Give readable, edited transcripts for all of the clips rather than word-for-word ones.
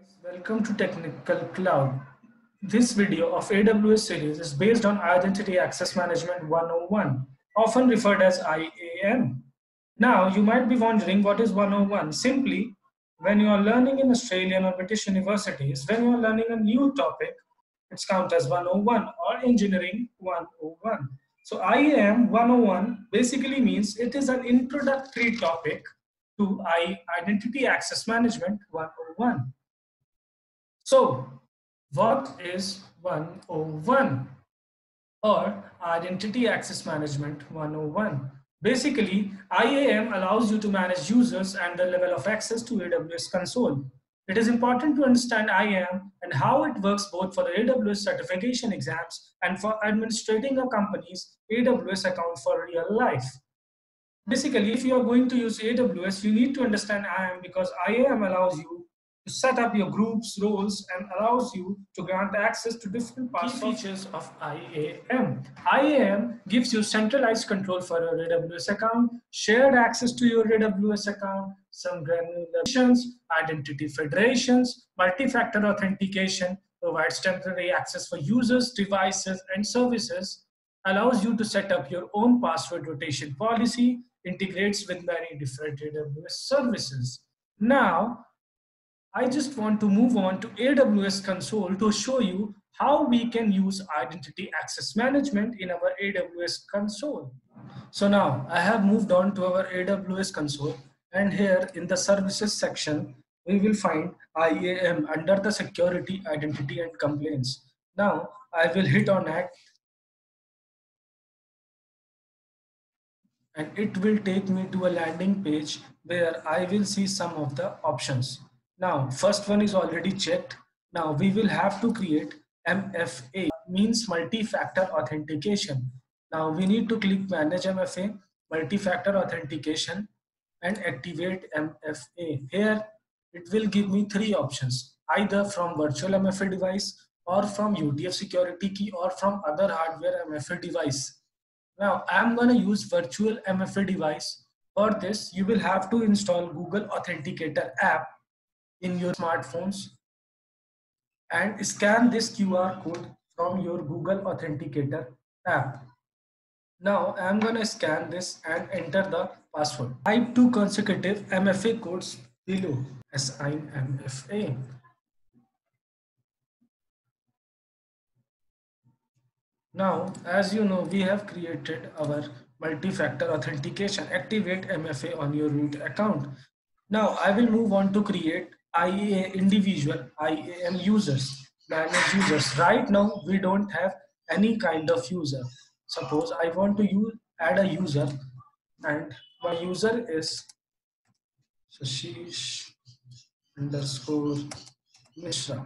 Welcome to Technical Cloud. This video of AWS series is based on Identity Access Management 101, often referred as IAM. Now, you might be wondering what is 101? Simply, when you are learning in Australian or British universities, when you are learning a new topic, it's counted as 101 or Engineering 101. So IAM 101 basically means it is an introductory topic to Identity Access Management 101. So, what is 101 or Identity Access Management 101? Basically, IAM allows you to manage users and the level of access to AWS console. It is important to understand IAM and how it works both for the AWS certification exams and for administrating a company's AWS account for real life. Basically, if you are going to use AWS, you need to understand IAM because IAM allows you to set up your groups, roles, and allows you to grant access to different parts key features of IAM. IAM gives you centralized control for your AWS account, shared access to your AWS account, some granulations, identity federations, multi-factor authentication, provides temporary access for users, devices, and services, allows you to set up your own password rotation policy, integrates with many different AWS services. Now, I just want to move on to AWS console to show you how we can use identity access management in our AWS console. So now I have moved on to our AWS console, and here in the services section, we will find IAM under the security, identity, and complaints. Now I will hit on act, and it will take me to a landing page where I will see some of the options. Now, first one is already checked. Now we will have to create MFA, means multi-factor authentication. Now we need to click manage MFA, multi-factor authentication, and activate MFA. Here it will give me three options, either from virtual MFA device or from UTF security key or from other hardware MFA device. Now I'm going to use virtual MFA device. For this, you will have to install Google Authenticator app in your smartphones and scan this QR code from your Google Authenticator app. Now I'm going to scan this and enter the password. Type two consecutive MFA codes below. Assign MFA. Now, as you know, we have created our multi-factor authentication. Activate MFA on your root account. Now, I will move on to create individual IAM users, manage users. Right now, we don't have any kind of user. Suppose I want to add a user, and my user is Sashish underscore Mishra.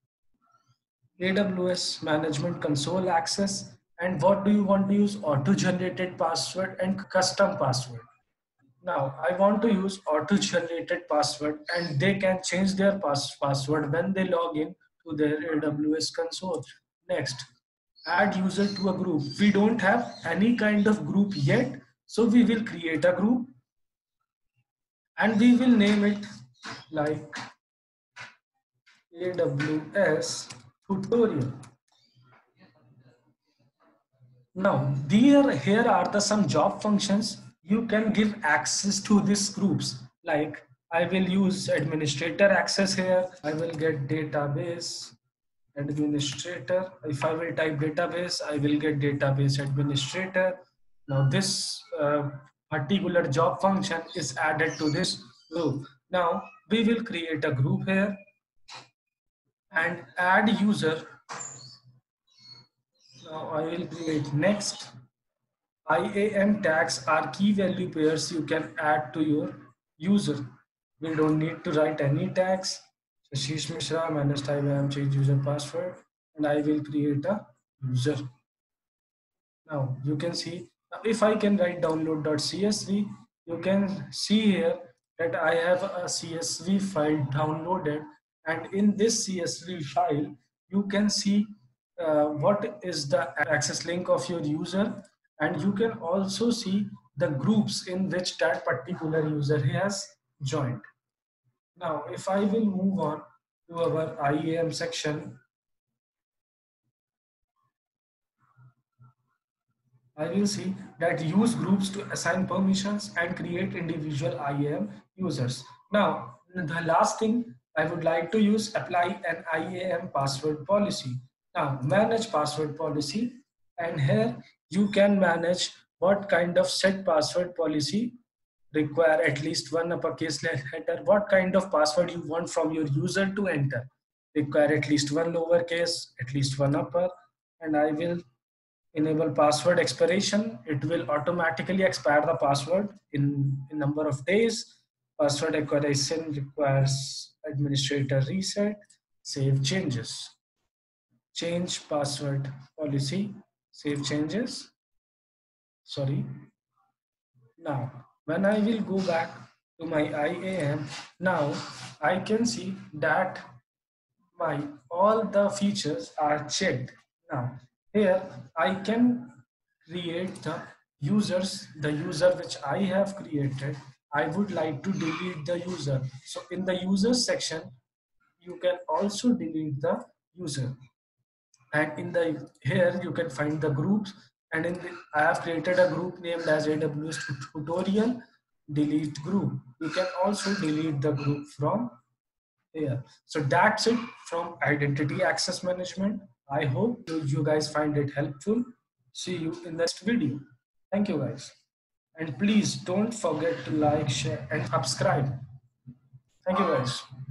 AWS management console access, and what do you want to use? Auto generated password and custom password. Now I want to use auto generated password, and they can change their password when they log in to their AWS console. Next, add user to a group. We don't have any kind of group yet, so we will create a group and we will name it like AWS tutorial. Now, here are the some job functions you can give access to these groups. Like I will use administrator access here. I will get database administrator. If I will type database, I will get database administrator. Now this particular job function is added to this group. Now we will create a group here and add user. Now I will create next. IAM tags are key value pairs you can add to your user. We don't need to write any tags. Ashish Mishra, manage type IAM, change user password, and I will create a user. Now you can see, if I can write download.csv, you can see here that I have a CSV file downloaded, and in this CSV file, you can see what is the access link of your user, and you can also see the groups in which that particular user has joined. Now, if I will move on, to our IAM section, I will see that use groups to assign permissions and create individual IAM users. Now, the last thing I would like to use apply an IAM password policy. Now, manage password policy, and here you can manage what kind of set password policy require at least one uppercase letter, what kind of password you want from your user to enter, require at least one lowercase, at least one upper, and I will enable password expiration. It will automatically expire the password in a number of days. Password expiration requires administrator reset. Save changes. Change password policy. Save changes. Sorry. Now, when I will go back to my IAM, now I can see that my all the features are checked. Now here I can create the user which I have created. I would like to delete the user, so in the users section you can also delete the user, and in the here you can find the groups, and I have created a group named as AWS tutorial delete group. You can also delete the group from here. So that's it from identity access management. I hope you guys find it helpful. See you in the next video. Thank you guys. And please don't forget to like, share and subscribe. Thank you guys.